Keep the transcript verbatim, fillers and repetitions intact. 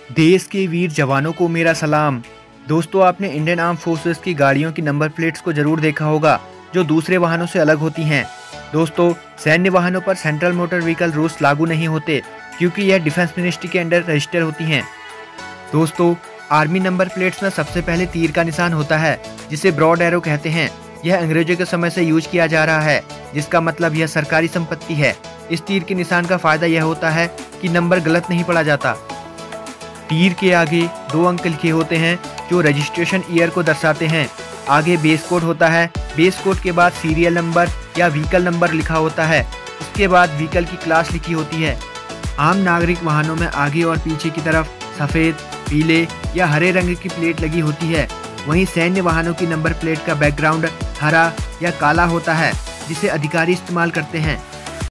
देश के वीर जवानों को मेरा सलाम। दोस्तों, आपने इंडियन आर्म फोर्सेस की गाड़ियों की नंबर प्लेट्स को जरूर देखा होगा जो दूसरे वाहनों से अलग होती हैं। दोस्तों, सैन्य वाहनों पर सेंट्रल मोटर व्हीकल रूल्स लागू नहीं होते क्योंकि यह डिफेंस मिनिस्ट्री के अंडर रजिस्टर होती हैं। दोस्तों, आर्मी नंबर प्लेट्स में सबसे पहले तीर का निशान होता है जिसे ब्रॉड एरो कहते हैं। यह अंग्रेजों के समय से यूज किया जा रहा है, जिसका मतलब यह सरकारी संपत्ति है। इस तीर के निशान का फायदा यह होता है कि नंबर गलत नहीं पड़ा जाता। तीर के आगे दो अंक लिखे होते हैं जो रजिस्ट्रेशन ईयर को दर्शाते हैं। आगे बेस कोड होता है। बेस कोड के बाद सीरियल नंबर या व्हीकल नंबर लिखा होता है। इसके बाद व्हीकल की क्लास लिखी होती है। आम नागरिक वाहनों में आगे और पीछे की तरफ सफ़ेद, पीले या हरे रंग की प्लेट लगी होती है। वहीं सैन्य वाहनों की नंबर प्लेट का बैकग्राउंड हरा या काला होता है जिसे अधिकारी इस्तेमाल करते हैं।